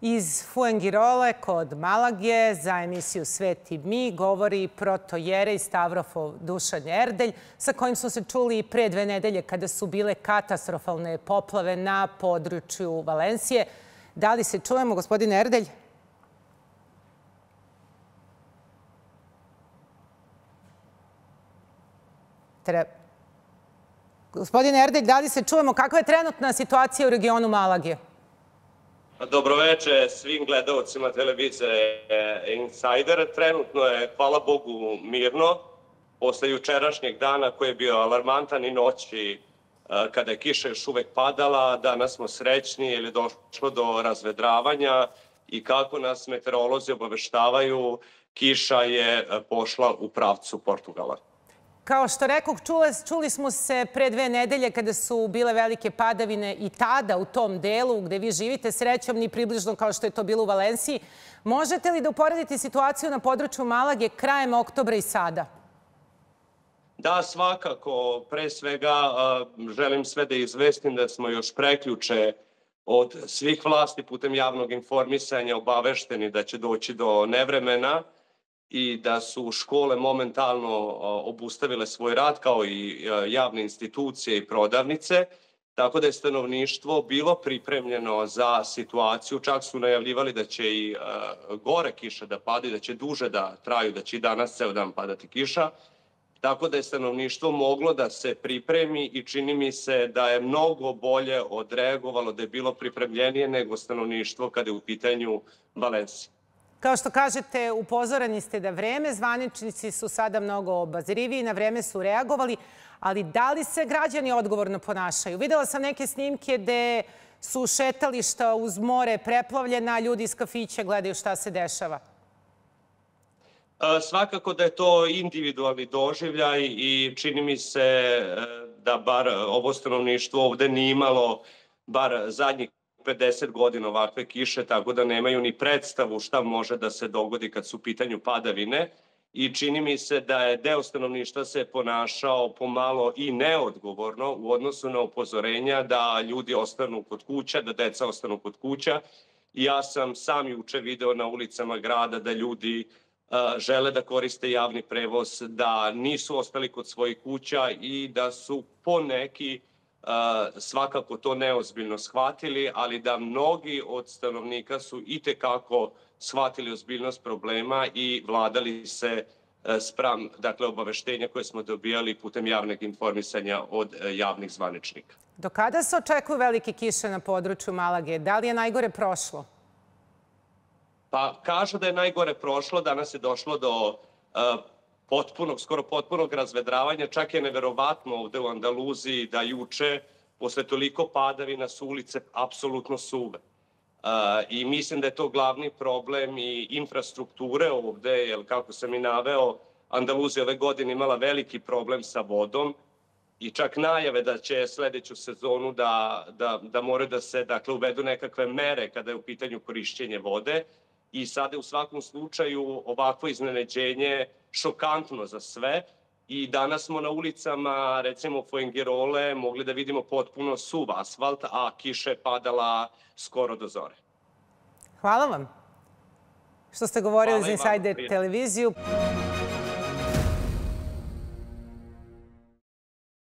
Iz Fuengirole kod Malage za emisiju Svet i mi govori protojerej Stavrofov Dušan Erdelj, sa kojim smo se čuli pre 2 nedelje kada su bile katastrofalne poplave na području Valencije. Da li se čujemo, gospodine Erdelj? Gospodine Erdelj, da li se čujemo? Kakva je trenutna situacija u regionu Malage? Dobroveče svim gledalcima televizije Insider. Trenutno je, hvala Bogu, mirno. Posle jučerašnjeg dana koji je bio alarmantan i noći kada je kiša još uvek padala, danas smo srećni jer je došlo do razvedravanja i kako nas meteorolozi obaveštavaju, kiša je pošla u pravcu Portugala. Kao što rekoh, čuli smo se pre 2 nedelje kada su bile velike padavine i tada u tom delu gde vi živite, srećom ni približno kao što je to bilo u Valenciji. Možete li da uporedite situaciju na području Malage krajem oktobra i sada? Da, svakako. Pre svega želim sve da izvestim da smo još prekjuče od svih vlasti putem javnog informisanja obavešteni da će doći do nevremena i da su škole momentalno obustavile svoj rad, kao i javne institucije i prodavnice, tako da je stanovništvo bilo pripremljeno za situaciju. Čak su najavljivali da će i gore kiša da pada i da će duže da traju, da će i danas ceo dan padati kiša. Tako da je stanovništvo moglo da se pripremi i čini mi se da je mnogo bolje odreagovalo, da je bilo pripremljenije nego stanovništvo kada je u pitanju Valencija. Kao što kažete, upozoreni ste da vreme, zvaničnici su sada mnogo obazriviji, na vreme su reagovali, ali da li se građani odgovorno ponašaju? Videla sam neke snimke gde su šetališta uz more preplavljena, ljudi iz kafića gledaju šta se dešava. Svakako da je to individualni doživljaj i čini mi se da bar ovo stanovništvo ovde nije imalo bar zadnjih 50 godina ovakve kiše, tako da nemaju ni predstavu šta može da se dogodi kad su u pitanju padavine. I čini mi se da je deo stanovništva se ponašao pomalo i neodgovorno u odnosu na upozorenja da ljudi ostanu kod kuća, da deca ostanu kod kuća. I ja sam sam juče video na ulicama grada da ljudi žele da koriste javni prevoz, da nisu ostali kod svojih kuća i da su poneki svakako to neozbiljno shvatili, ali da mnogi od stanovnika su itekako shvatili ozbiljnost problema i vladali se spram, dakle, obaveštenja koje smo dobijali putem javnog informisanja od javnih zvaničnika. Do kada se očekuju velike kiše na području Malage? Da li je najgore prošlo? Pa kažu da je najgore prošlo, danas je došlo do skoro potpunog razvedravanja. Čak je neverovatno ovde u Andaluziji da juče, posle toliko padavina, su ulice apsolutno suve. I mislim da je to glavni problem i infrastrukture ovde, jer kako sam i naveo, Andaluzija ove godine imala veliki problem sa vodom i čak najave da će sledeću sezonu da moraju da se uvedu nekakve mere kada je u pitanju korišćenje vode. I sada je u svakom slučaju ovakvo iznenađenje šokantno za sve. I danas smo na ulicama, recimo Fuengirole, mogli da vidimo potpuno suv asfalt, a kiša je padala skoro do zore. Hvala vam što ste govorili za Insider televiziju.